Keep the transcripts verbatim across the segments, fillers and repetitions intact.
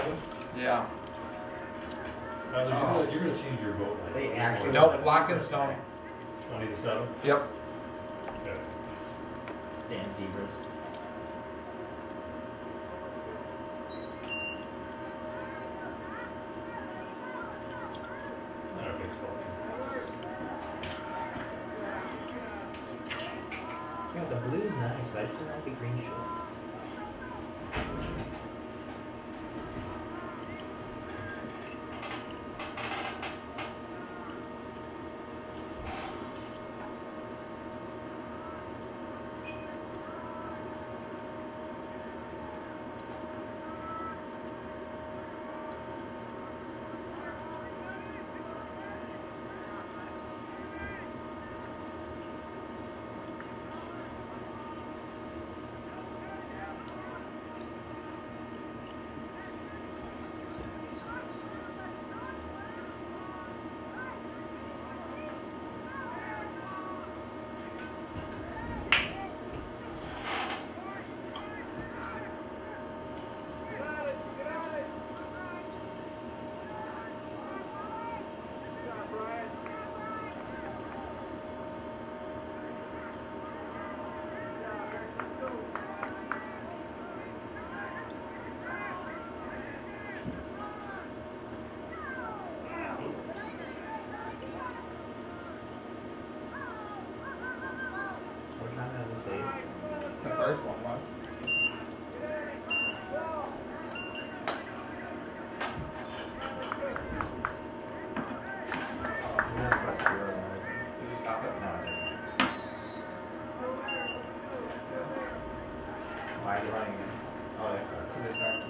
stone? Yeah. Tyler, Oh. you're, gonna, you're gonna change your vote. Like, They actually Nope, locked in stone. twenty to seven? Yep. Okay. Dan Zebras. Not a big spot. Yeah, the blue's nice, but I just don't like the green shorts. What time did I say? The first one was. Did you stop it? No, I didn't. Why are you running again? Oh, that's all right. Did it start?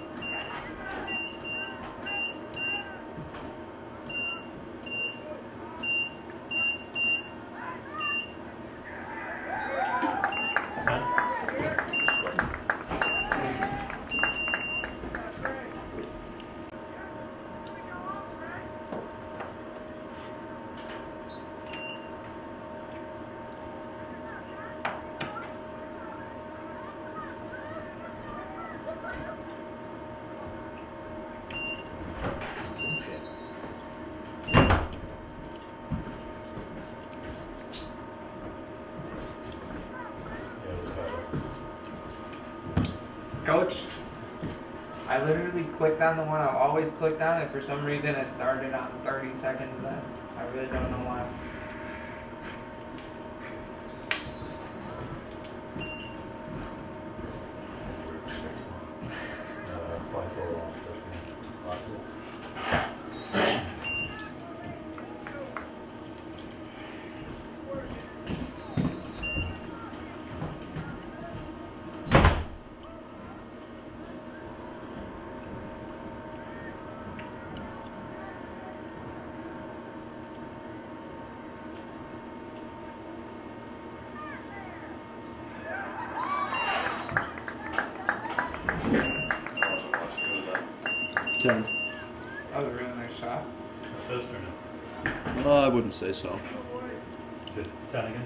Coach, I literally clicked on the one I've always clicked on, and for some reason it started on thirty seconds then. I really don't know why. ten. That was a really nice shot. Assist or no? Uh, I wouldn't say so. Is it ten again?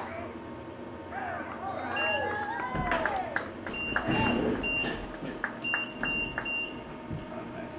Oh, nice.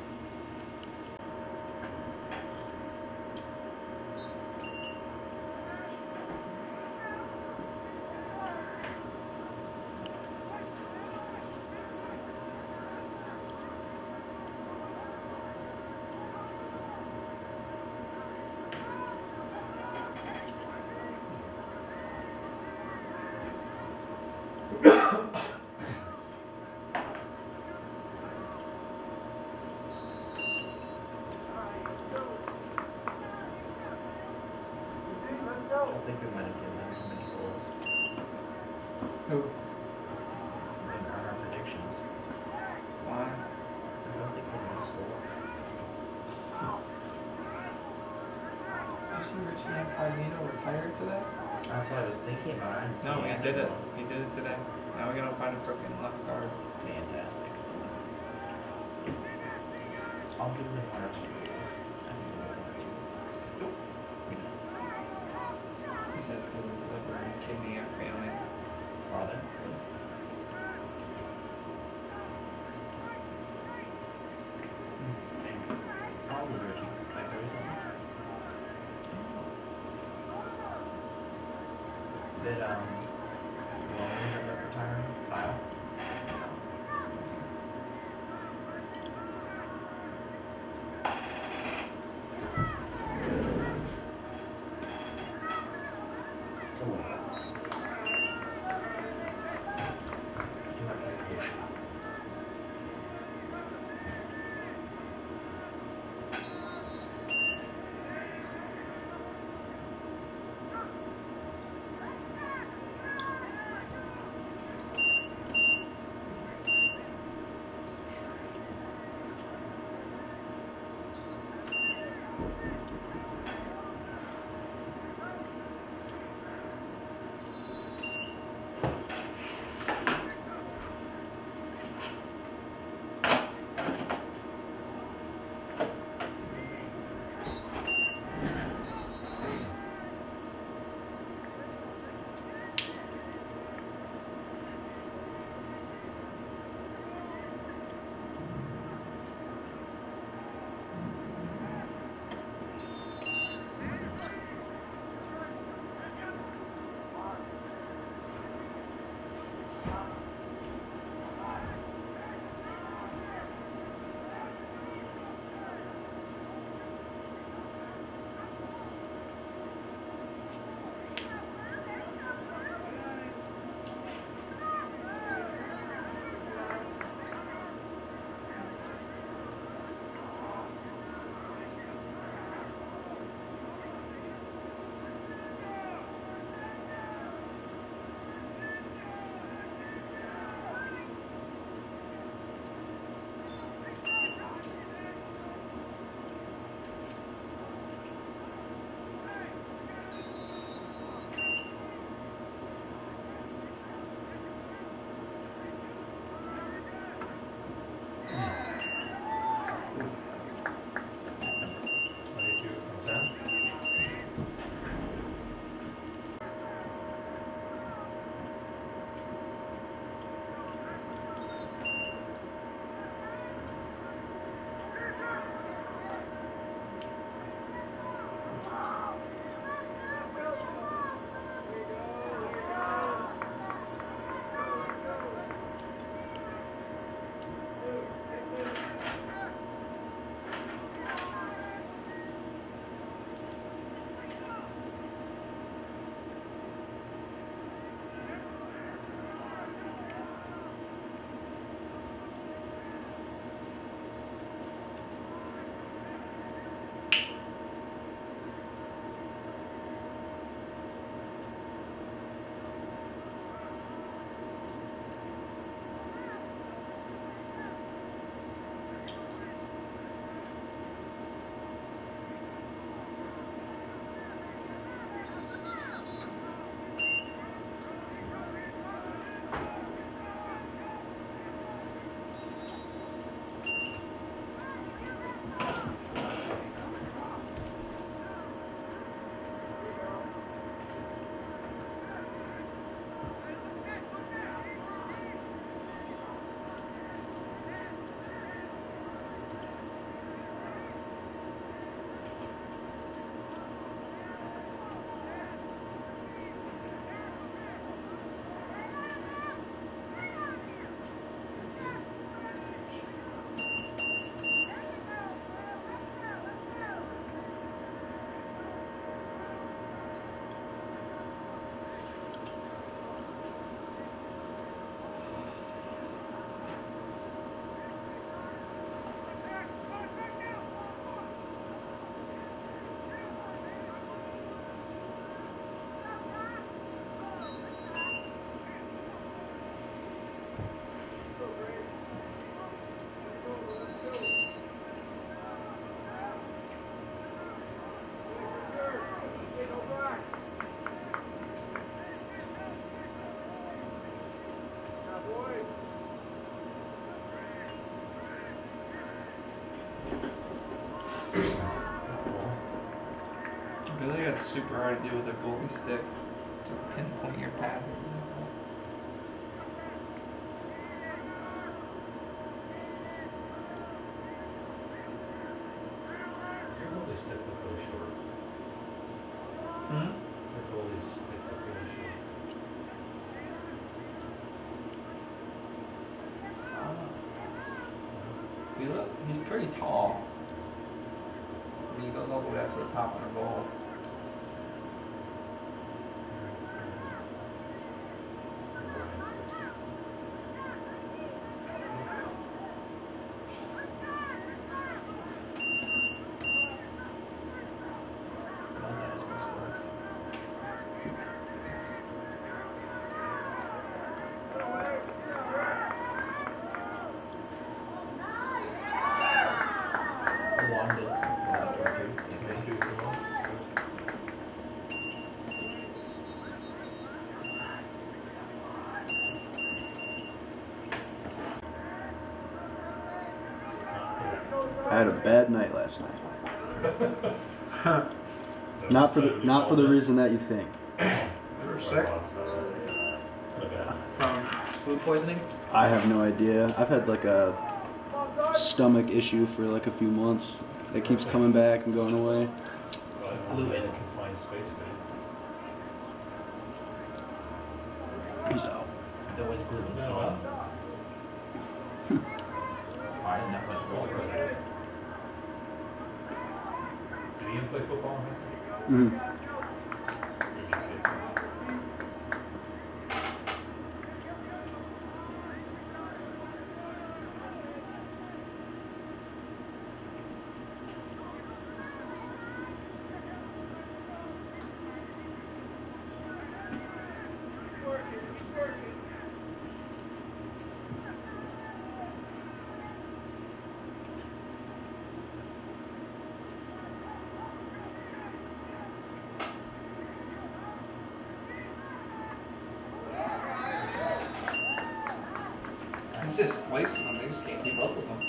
I think we might have given them too many goals Who? in our predictions. Why? I don't think they made a score. You see Richie Incognito retired today? That's what I was thinking about. I didn't see No, the he did it. actual- He did it today. Now we gotta find a freaking left guard. Fantastic. I'll give them one or two goals. I think they'll get one or two. Nope. We did. He said it's because his liver and kidney are failing. Are they? How old is Richie? Like thirty something? Did um Williams end up retiring? Kyle? Oh well. Too much like a shot. That's super hard to do with a goalie stick to pinpoint your path. Your goalie stick look really short. Hmm? Your goalie stick look really short. He look, he's pretty tall. I mean, he goes all the way up to the top of the goal. Montana's gonna score. One did. One twenty-two. Twenty-two for one. It's not fair. I had a bad night last night. So- Not for so the we not for called the it- reason that you think. You were sick Lost, uh, okay. from food poisoning? I have no idea. I've had like a stomach issue for like a few months. It keeps coming back and going away. But Blue in is- a confined space, man. He's out. It's always glue and No, salt. I didn't have much goal for that. Did he even play football in high school? Mhm. Maybe he did. He's just slicing them. They just can't keep up with them.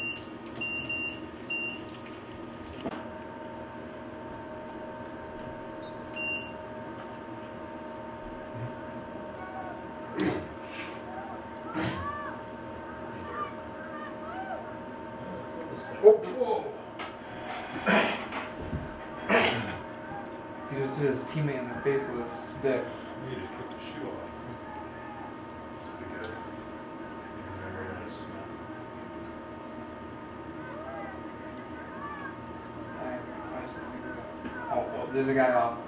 Oh, whoa. He just hit his teammate in the face with his stick. You just kicked the shoe off. This would be good. Remember that snap. Alright, Tyson. Oh, well, there's a guy off.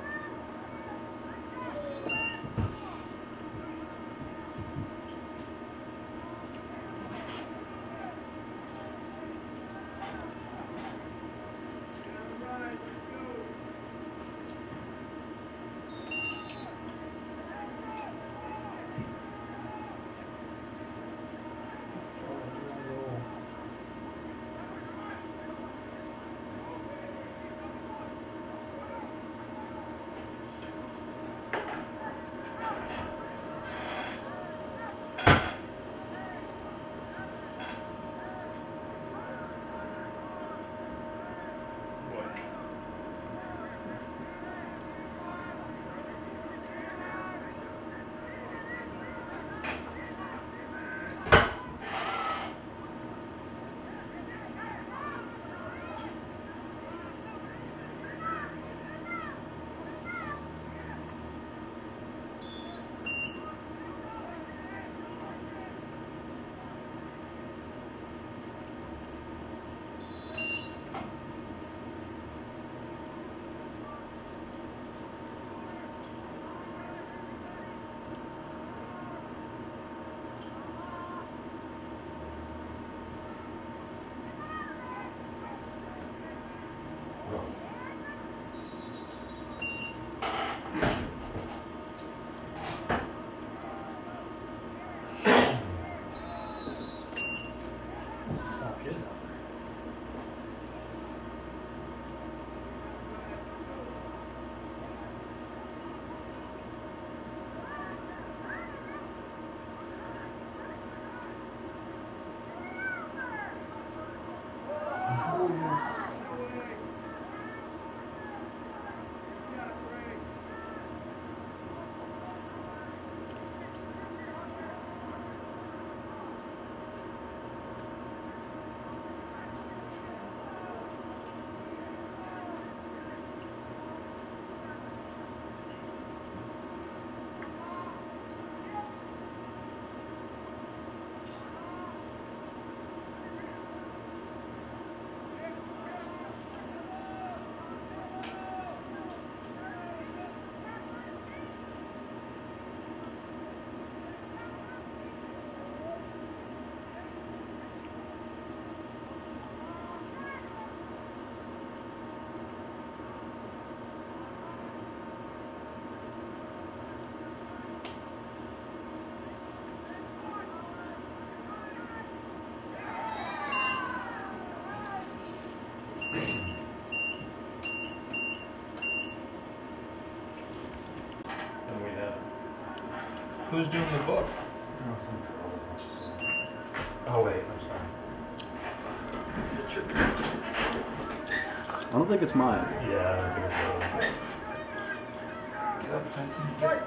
Who's doing the book? Oh, some girls want to do it. Oh, wait, I'm sorry. Is it your I don't think it's mine. Yeah, I don't think it's really. Get up, Tyson. There's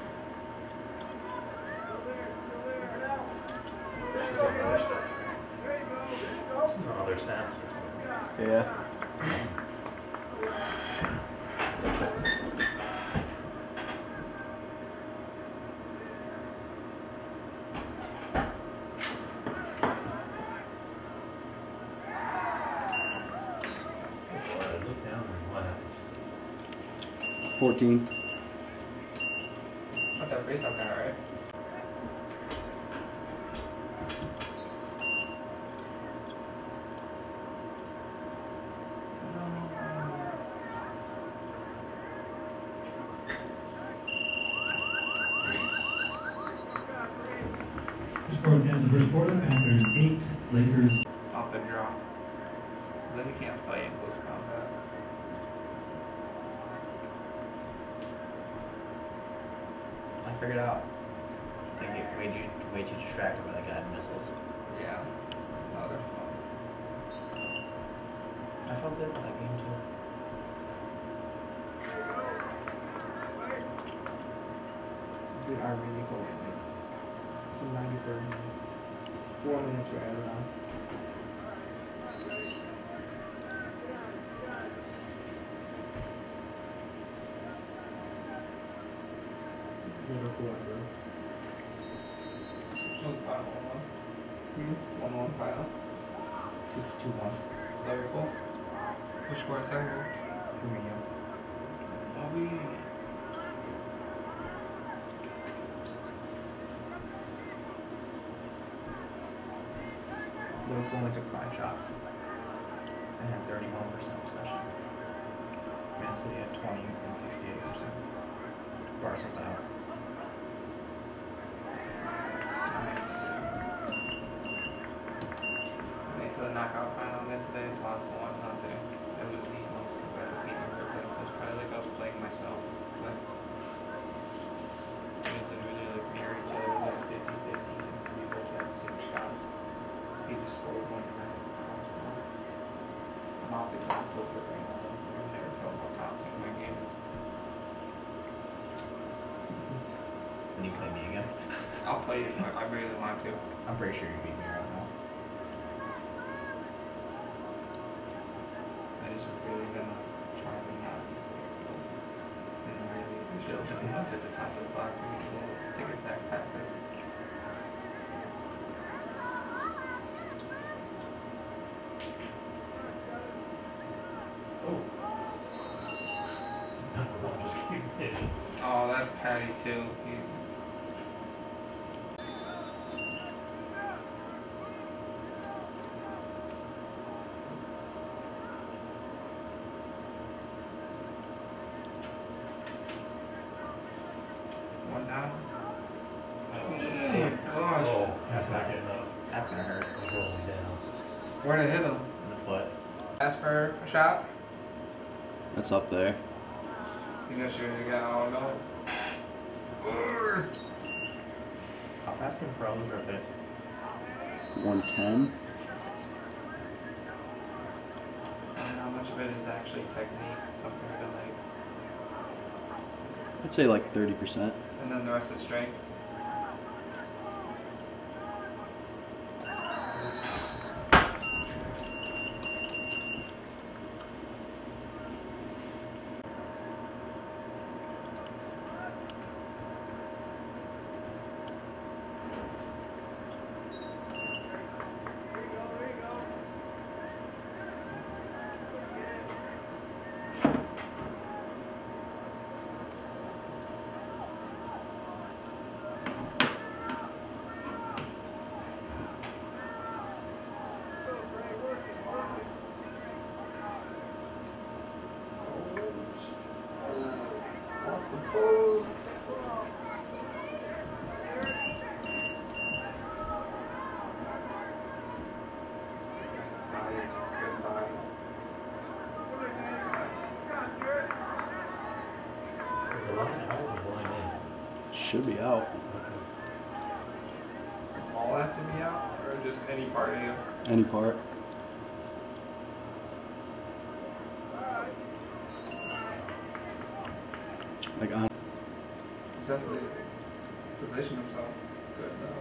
some other stuff. Some other stats or something. Yeah. Look down and what happens? fourteen. That's our face-off guy, right? Score ten, the first quarter, Panthers eight, Lakers. Off the draw. Then you can't fight in close combat. I figured out. They get way too, way too distracted by the guided missiles. Yeah. No, they're fun. I felt good with that game too. Dude, I really hope it like it's a ninety-third minute. Four minutes right around. Liverpool, bro. What's the final one? Hmm? One one final. Two two one. Liverpool. Who scored the second goal? Firmino. Bobby. Liverpool only took five shots and had thirty-one percent possession. Man City had twenty and sixty-eight percent. Barca's out. Nice. Made it to the knockout final then today. Lost one nothing. It was the most competitive game I've ever played. It was probably like I was playing myself. Like, we literally like mirrored each other like fifty fifty and we both had six shots. He just scored one time. I'm also getting so good right now. I've never felt more confident in my game. Can you play me again? I'll play it if I really want to. I'm pretty sure you beat me right now. I just really gonna try to not be predictable. And really build it up at the top of the box and get a little ticker tack passes. Oh. Number one just keep hitting. Oh, that's Patty too. He, one down. Oh, Oh my gosh. Oh, that's not getting up. That's gonna hurt. It's rolling down. Where'd it hit him? In the foot. Ask for a shot. That's up there. He's gonna shoot it again. Oh no. Urgh. How fast can pros rip it? one ten. Jesus. I don't know how much of it is actually technique compared to like, I'd say like thirty percent. and then the rest is strength. should be out. Does all have to be out, or just any part of you? Any part. Like on. Definitely position himself good though.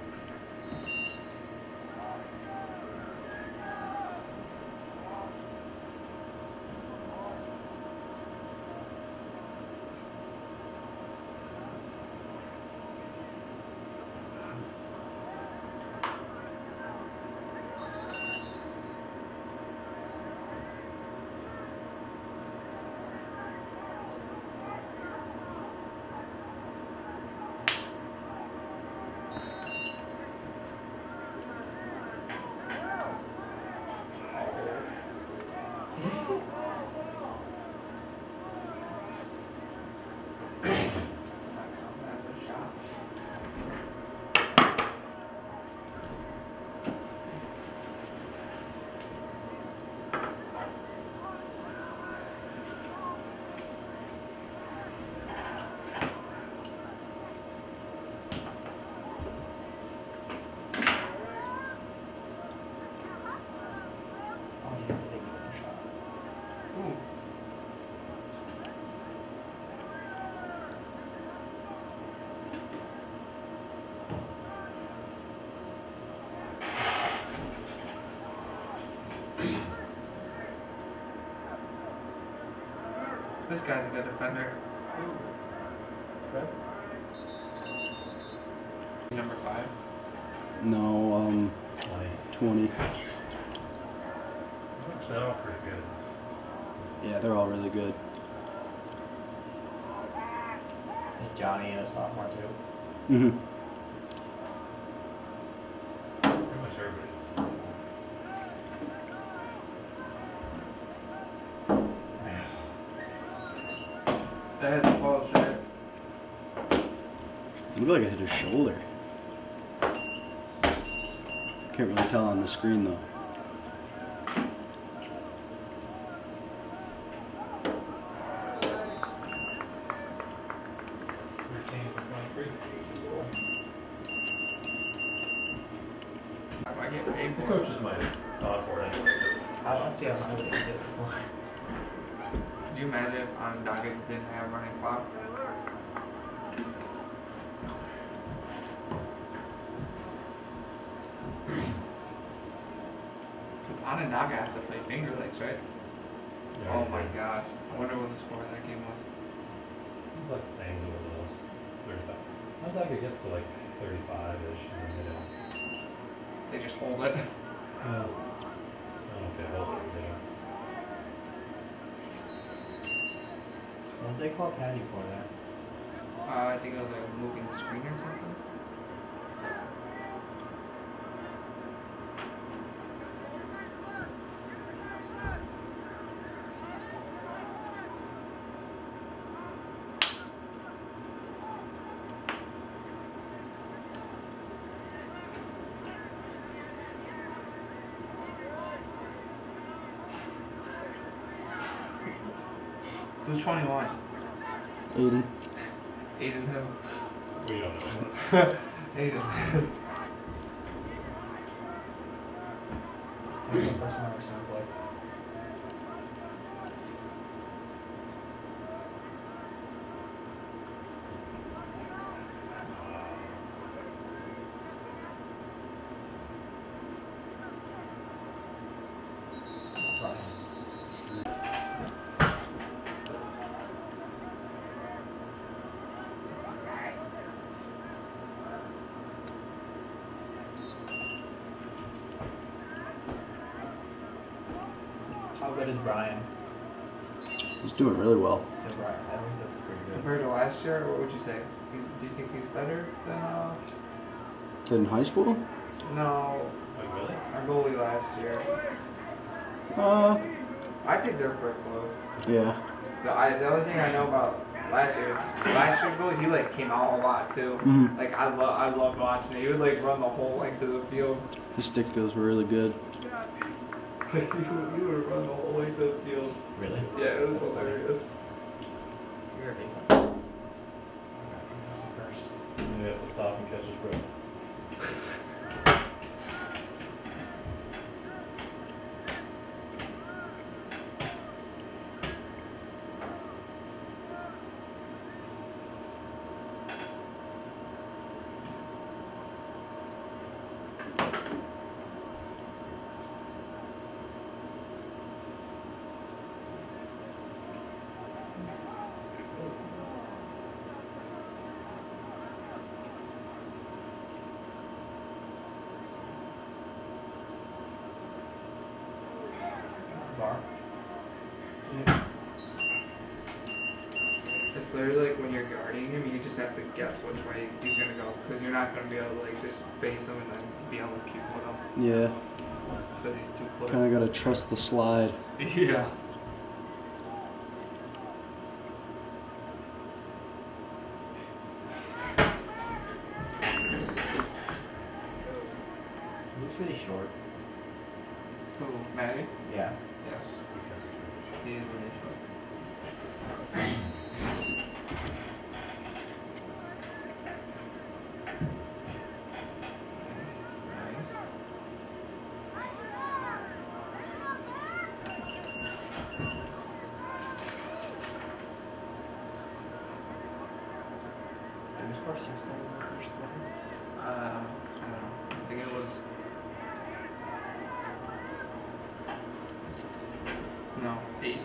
Oh, you have to take a shot. Ooh. This guy's a good defender. Okay. Number five. No, um, Twenty. twenty. They're all pretty good. Yeah, they're all really good. Is Johnny a sophomore too? Mm-hmm. Pretty much everybody's a sophomore. Man. That hit the ball shit. Looked like I hit his shoulder. Can't really tell on the screen though. Thirteen for twenty-three. I get paid The for it. coaches might have thought for it anyway. I want to see how high they get this one. Could you imagine if Onondaga didn't have running clock? Because Onondaga has to play Fingerlakes, right? Yeah, Oh you my did. gosh. I wonder what the score of that game was. It's like the same as it was last. thirty-five. I thought it gets to like thirty-five-ish and then they don't. They just hold it. Uh, I don't know if they hold it, yeah. What did they call Patty for that? Uh, I think it was a moving screen or something. Who's twenty-one? Aiden. Aiden who? We don't know. Aiden. Who's the first one I ever seen him play? Brian. How good is Brian? He's doing really well. To Brian, I think that's pretty good. Compared to last year, what would you say? He's, do you think he's better than uh? In high school? No, Like really? our goalie last year. Uh, I think they're pretty close. yeah. The, I, the only thing I know about last year's last year's goalie, he like came out a lot too. Mhm. Like I love I loved watching it. He would like run the whole length of the field. His stick goes really good. he, would, he would run the whole length of the field. Really? Yeah, it was hilarious. You're a big one. Okay, that's the first. may have to stop and catch his breath. Bar. Yeah. It's literally like when you're guarding him, you just have to guess which way he's gonna go, because you're not gonna be able to like just face him and then be able to keep with him, Yeah. because he's too close. Kind of gotta trust the slide. Yeah. Looks really short. Who, Maddie? Yeah. Yes. Because He is really short. Nice. Nice. Did we score six goals in the first quarter? Uh, I don't know. I think it was. No, eight.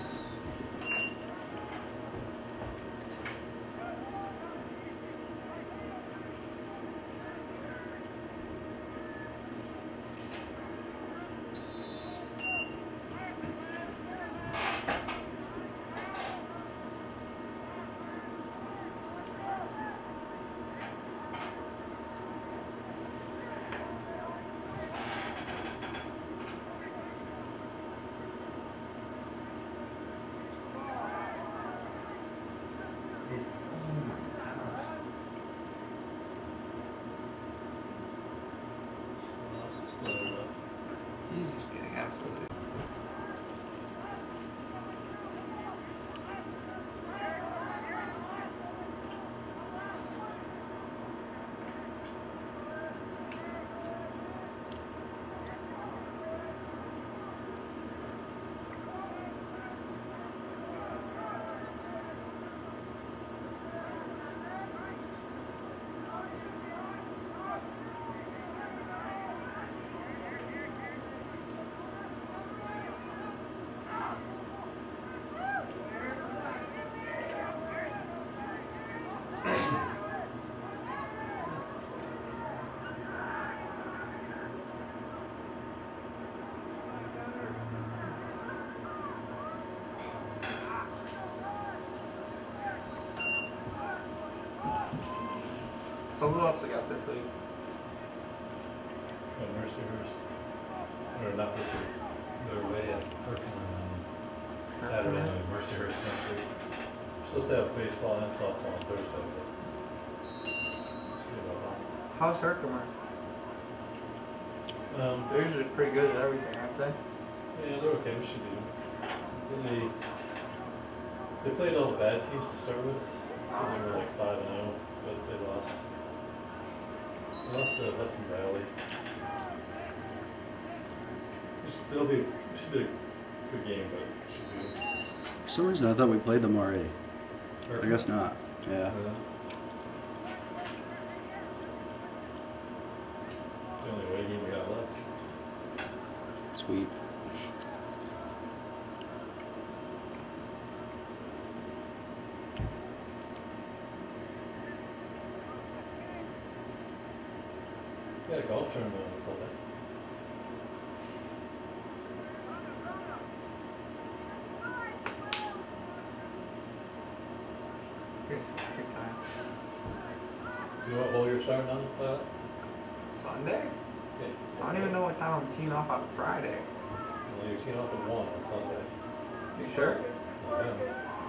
He's just getting absolutely. So who else we got this week? Oh, Mercyhurst. Or not this week. They're away at Perkin on Saturday Perkin? night. Mercyhurst next week. We're supposed to have baseball and softball on Thursday, but see about that. How's Herkimer? Um, They're usually pretty good at everything, aren't they? yeah, they're okay. We should be. They they played all the bad teams to start with, so they were like five and zero, but they lost. They lost to Hudson Valley. It should- It'll be it should be a good game, but it should be. For some reason, I thought we played them already. I guess not. Yeah. Yeah. It's the only way game we got left. Sweet. We got a golf tournament on Sunday. Here's perfect time. Do you know what hole you're starting on? Uh, Sunday? yeah, I don't even know what time I'm teeing off on Friday. Well, you're teeing off at one on Sunday. You sure? Oh, yeah.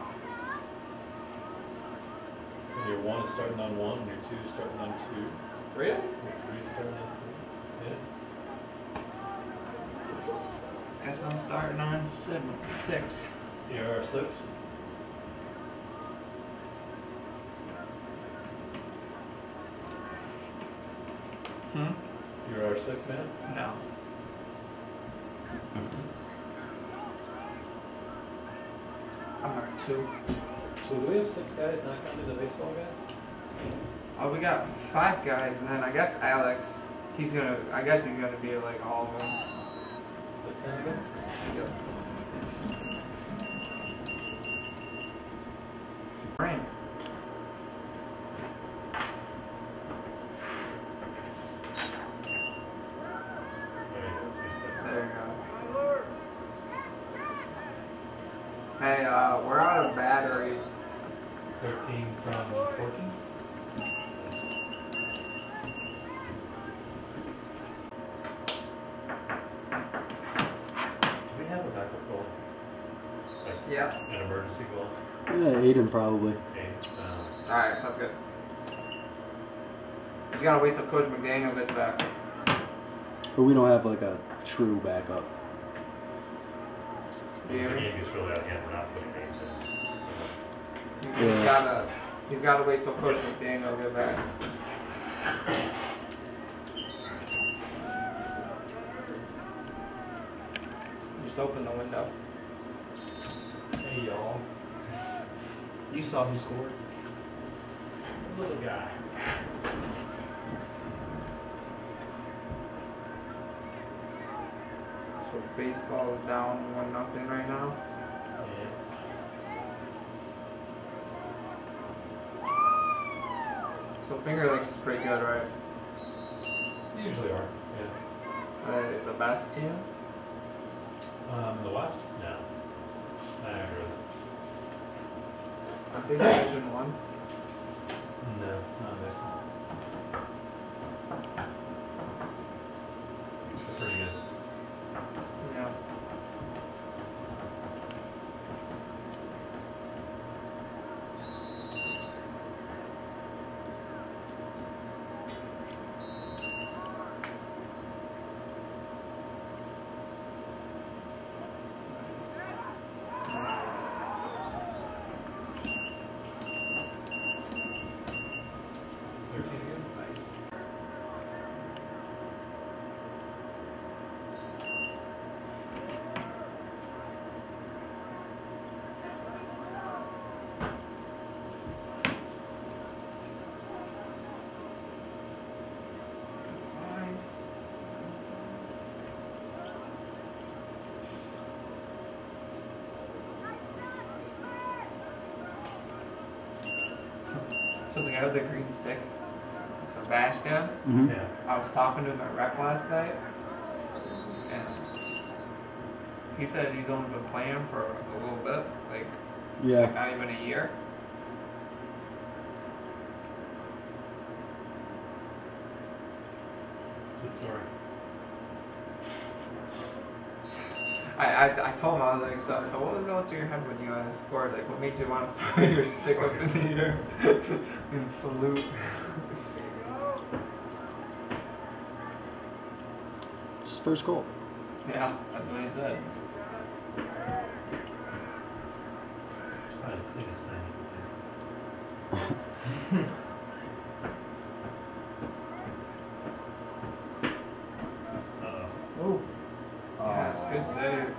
And your one is starting on one, and your two is starting on two, Really? your three is starting on three. Yeah. Guess I'm starting on seven, six. You are six. Hmm? You're our sixth man? No. I'm our two. So do we have six guys, not counting the baseball guys? Oh, we got five guys, and then I guess Alex. He's gonna. I guess he's gonna be like all of them. The ten again? Yep. Rain. There you go. Hey, uh, we're out of batteries. Thirteen from fourteen? Do we have a backup goal? Like Yep. an emergency goal? Yeah, Aiden probably. Okay. Um, Alright, sounds good. Just gotta wait till Coach McDaniel gets back. But we don't have like a true backup. the Yeah. game is really out of hand. We're not putting games in. He's Yeah. gotta, he's gotta wait till Coach McDaniel gets back. Just open the window. Hey, y'all. You saw who scored. Little guy. So baseball is down one nothing right now. Yeah. So Fingerlakes is pretty good, right? They usually are. Yeah. Are they the best team? Um, the West? No. Niagara's. I think Division One. No, not this one. They're pretty good. Yeah. Nice. Thirteen again? Nice. So the guy with the green stick, Sebastian, Mm-hmm. Yeah. I was talking to him at rec last night, and he said he's only been playing for a little bit, like, Yeah. like not even a year. Good story. I, I, I told him, I was like, so, so what was going through your head when you uh, scored? Like, what made you want to throw your stick up in the air and salute? It's his first goal. Yeah, that's what he said. It's probably the cleanest thing you can do. Uh-oh. Ooh. Yes, good save.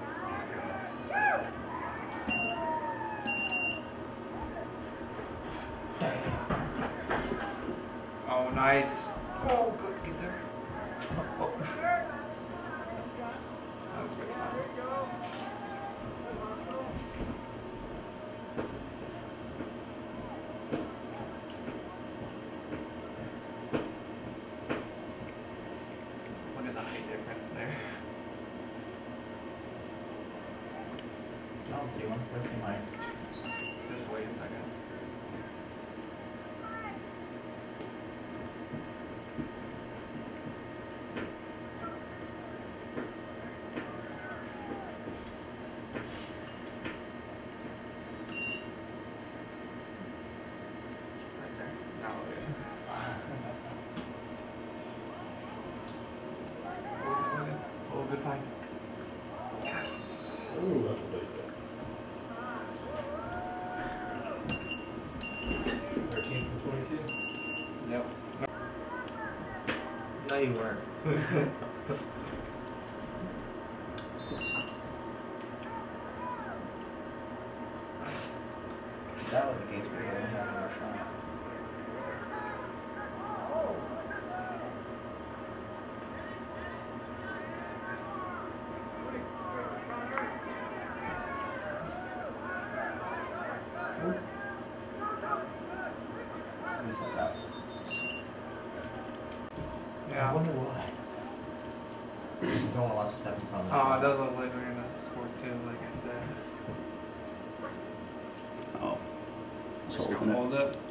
Oh, nice. Oh, good, get there. Oh. That was good fun. Look at the height difference there. I don't see one. Where's the mic? Just wait a second. Right there. Now look at it. Oh, look at- oh, good find. Yes. Ooh, that's a big hit. Thirteen from twenty-two. Yep. No, you weren't. If that was the case, we would only have another shot. Who said that? I Yeah. wonder why. Don't want lots of step in front of the Oh, it shot. does look like we're gonna score two, like I said. Oh. Just Just holding gonna it. hold it.